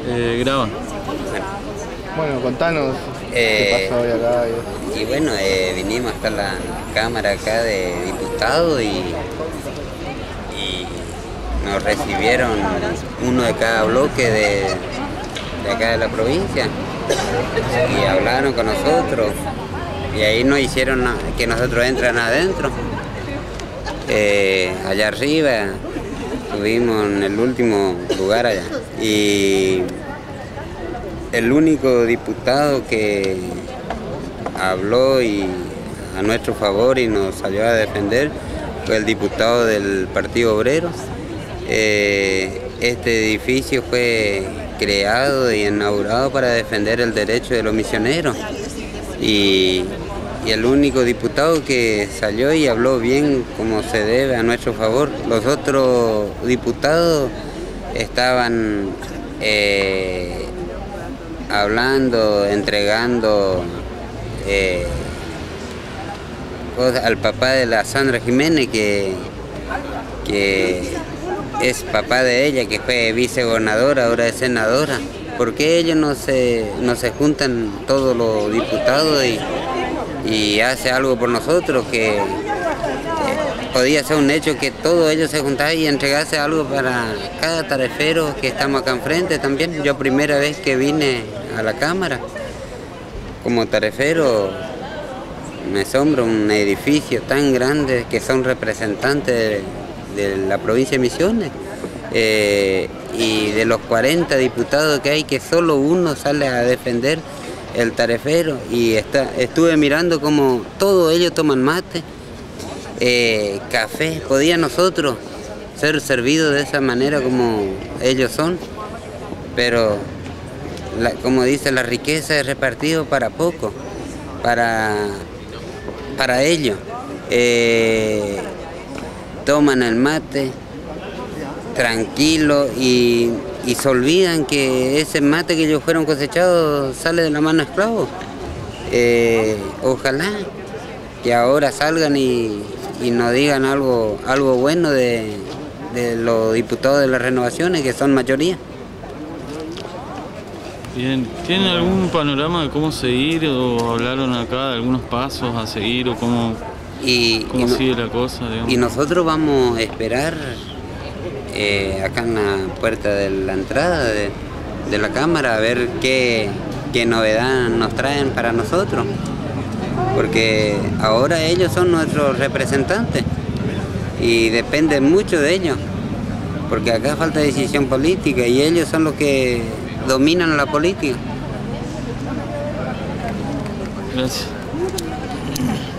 Graba. Bueno, contanos qué pasó hoy acá. Y bueno, vinimos hasta la Cámara acá de Diputados y nos recibieron uno de cada bloque de acá de la provincia y hablaron con nosotros y ahí nos hicieron que nosotros entran adentro. Allá arriba estuvimos en el último lugar allá y el único diputado que habló a nuestro favor y nos salió a defender fue el diputado del Partido Obrero. Este edificio fue creado y inaugurado para defender el derecho de los misioneros y el único diputado que salió y habló bien como se debe a nuestro favor. Los otros diputados estaban hablando, entregando cosas al papá de la Sandra Jiménez, que es papá de ella, que fue vicegobernadora, ahora es senadora. ¿Por qué ellos no se juntan todos los diputados y hace algo por nosotros? Que podía ser un hecho que todos ellos se juntaran y entregase algo para cada tarefero que estamos acá enfrente también. Yo primera vez que vine a la Cámara como tarefero, me asombra un edificio tan grande que son representantes de la provincia de Misiones y de los 40 diputados que hay, que solo uno sale a defender el tarefero. Y estuve mirando como todos ellos toman mate, café. Podía nosotros ser servidos de esa manera como ellos son, pero como dice, la riqueza es repartida para poco, para ellos. Toman el mate tranquilo y se olvidan que ese mate que ellos fueron cosechados sale de la mano de esclavos. Ojalá que ahora salgan y nos digan algo bueno de los diputados de las renovaciones, que son mayoría. Bien, ¿tienen algún panorama de cómo seguir o hablaron acá de algunos pasos a seguir o cómo sigue la cosa, digamos? Y nosotros vamos a esperar acá en la puerta de la entrada de la Cámara a ver qué novedad nos traen para nosotros, porque ahora ellos son nuestros representantes y depende mucho de ellos, porque acá falta decisión política y ellos son los que dominan la política. Gracias.